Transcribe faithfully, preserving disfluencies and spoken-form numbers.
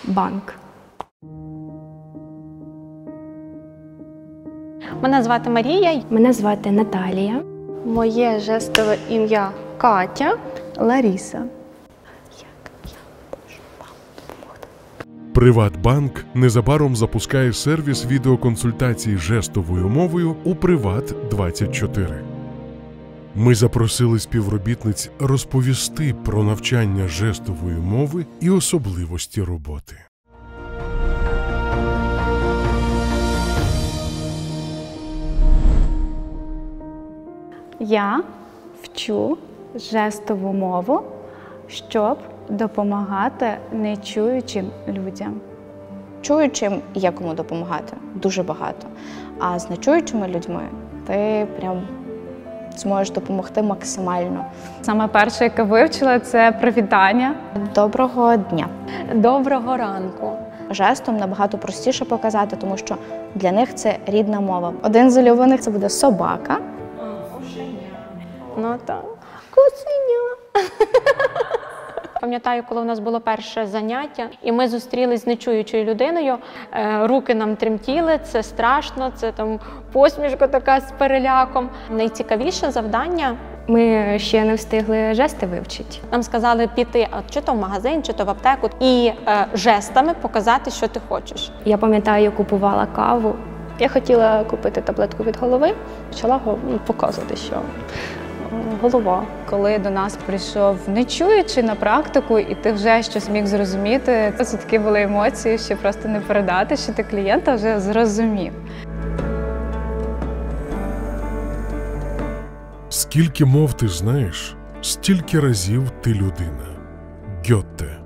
банк. Мене звати Марія. Мене звати Наталія. Моє жестове ім'я Катя. Ларіса. «Приватбанк» незабаром запускає сервіс відеоконсультацій жестовою мовою у «Приват двадцять чотири». Ми запросили співробітниць розповісти про навчання жестової мови і особливості роботи. Я вчу жестову мову, щоб допомагати нечуючим людям. Чуючим є кому допомагати, дуже багато. А з нечуючими людьми ти прям зможеш допомогти максимально. Саме перше, яке вивчила, це привітання. Доброго дня. Доброго ранку. Жестом набагато простіше показати, тому що для них це рідна мова. Один з улюблених – це буде собака. Ну так. Кусеня. Пам'ятаю, коли у нас було перше заняття, і ми зустрілись з нечуючою людиною, руки нам тремтіли, це страшно, це там посмішка така з переляком. Найцікавіше завдання. Ми ще не встигли жести вивчити. Нам сказали піти чи то в магазин, чи то в аптеку і е, жестами показати, що ти хочеш. Я пам'ятаю, купувала каву. Я хотіла купити таблетку від голови, почала показувати, що голова. Коли до нас прийшов нечуючий на практику, і ти вже щось міг зрозуміти, це такі були емоції, що просто не передати, що ти клієнта вже зрозумів. Скільки мов ти знаєш, стільки разів ти людина. Гьотте.